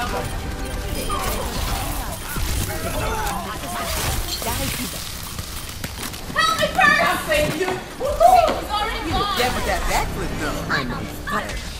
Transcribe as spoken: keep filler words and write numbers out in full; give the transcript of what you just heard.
Help me first! I'll save you. Woohoo! He's already gone. Yeah, but that backflip though. I'm on fire.